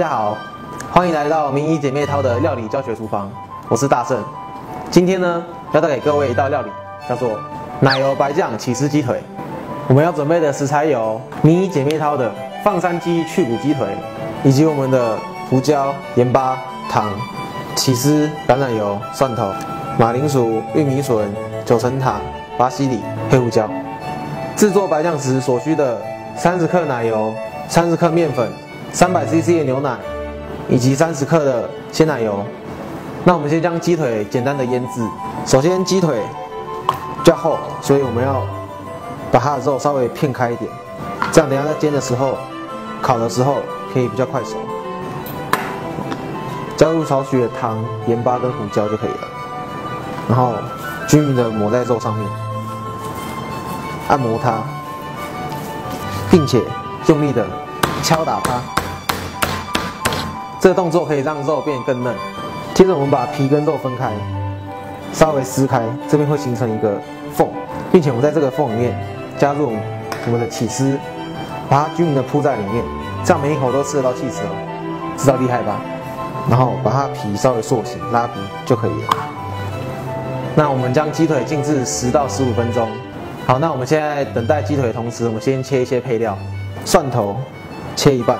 家好，欢迎来到名医姐妹淘的料理教学厨房，我是大圣。今天呢，要带给各位一道料理，叫做奶油白酱起司鸡腿。我们要准备的食材有名医姐妹淘的放山鸡去骨鸡腿，以及我们的胡椒、盐巴、糖、起司、橄榄油、蒜头、马铃薯、玉米笋、九层塔、巴西里、黑胡椒。制作白酱时所需的30克奶油、30克面粉、300 CC 的牛奶，以及30克的鲜奶油。那我们先将鸡腿简单的腌制。首先鸡腿比较厚，所以我们要把它的肉稍微片开一点，这样等一下在煎的时候、烤的时候可以比较快熟。加入少许的糖、盐巴跟胡椒就可以了，然后均匀的抹在肉上面，按摩它，并且用力的敲打它。这个动作可以让肉变得更嫩。接着我们把皮跟肉分开，稍微撕开，这边会形成一个缝，并且我们在这个缝里面加入我们的起司，把它均匀的铺在里面，这样每一口都吃得到起司哦，知道厉害吧？然后把它皮稍微塑形，拉皮就可以了。那我们将鸡腿静置10到15分钟。好，那我们现在等待鸡腿的同时，我们先切一些配料，蒜头切一半，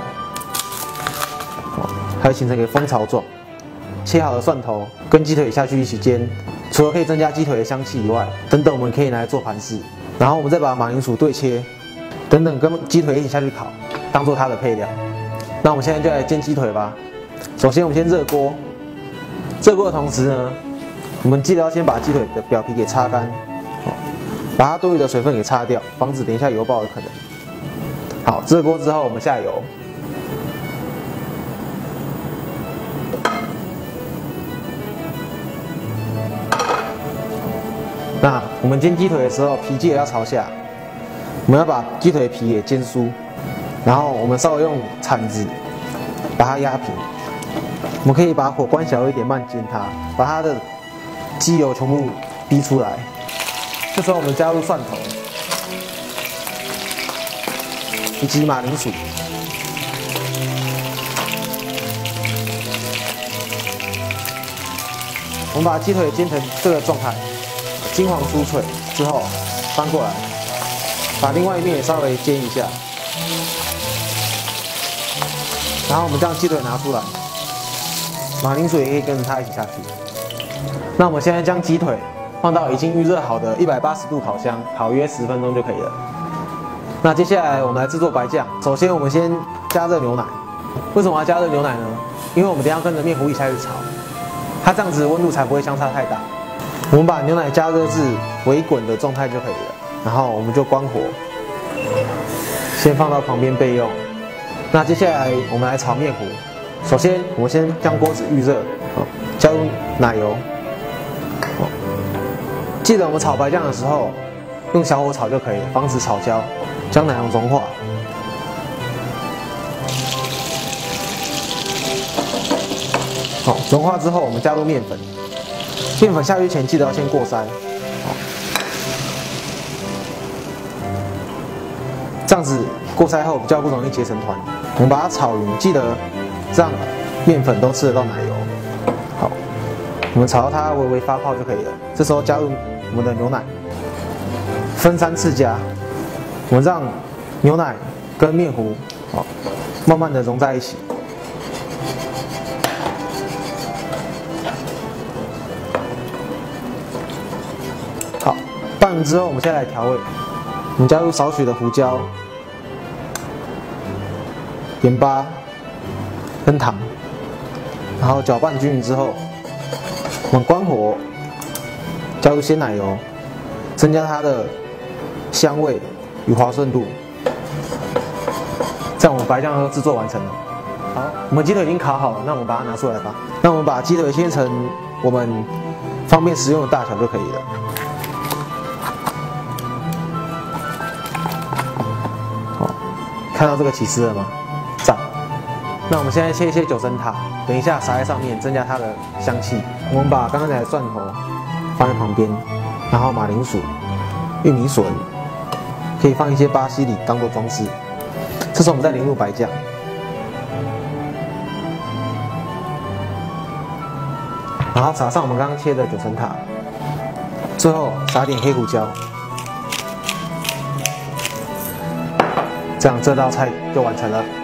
它会形成一个蜂巢状。切好的蒜头跟鸡腿下去一起煎，除了可以增加鸡腿的香气以外，等等我们可以拿来做盘饰。然后我们再把马铃薯对切，等等跟鸡腿一起下去烤，当做它的配料。那我们现在就来煎鸡腿吧。首先我们先热锅，热锅的同时呢，我们记得要先把鸡腿的表皮给擦干，把它多余的水分给擦掉，防止等一下油爆的可能。好，热锅之后我们下油。那我们煎鸡腿的时候，皮记得要朝下，我们要把鸡腿皮给煎酥，然后我们稍微用铲子把它压平。我们可以把火关小一点，慢煎它，把它的鸡油全部逼出来。这时候我们加入蒜头以及马铃薯，我们把鸡腿煎成这个状态，金黄酥脆之后，翻过来，把另外一面也稍微煎一下，然后我们将鸡腿拿出来，马铃薯也可以跟着它一起下去。那我们现在将鸡腿放到已经预热好的180度烤箱，烤约10分钟就可以了。那接下来我们来制作白酱。首先我们先加热牛奶。为什么要加热牛奶呢？因为我们等一下跟着面糊一起下去炒，它这样子温度才不会相差太大。我们把牛奶加热至微滚的状态就可以了，然后我们就关火，先放到旁边备用。那接下来我们来炒面糊。首先我们先将锅子预热，加入奶油。记得我们炒白酱的时候用小火炒就可以了，防止炒焦。将奶油融化，好，融化之后我们加入面粉。面粉下去前记得要先过筛，这样子过筛后比较不容易结成团。我们把它炒匀，记得让面粉都吃得到奶油。好，我们炒到它微微发泡就可以了。这时候加入我们的牛奶，分3次加。我们让牛奶跟面糊慢慢的融在一起。好，拌完之后，我们现在来调味。我们加入少许的胡椒、盐巴跟糖，然后搅拌均匀之后，我们关火，加入鲜奶油，增加它的香味与滑顺度。这样我们白酱都制作完成了。好，我们鸡腿已经烤好了，那我们把它拿出来吧。那我们把鸡腿切成我们方便食用的大小就可以了。好，看到这个起司了吗？赞。那我们现在切一些九层塔，等一下撒在上面，增加它的香气。我们把刚才的蒜头放在旁边，然后马铃薯、玉米笋。可以放一些巴西里当做装饰。这时候我们再淋入白酱， 然后撒上我们刚刚切的九层塔，最后撒点黑胡椒，这样这道菜就完成了。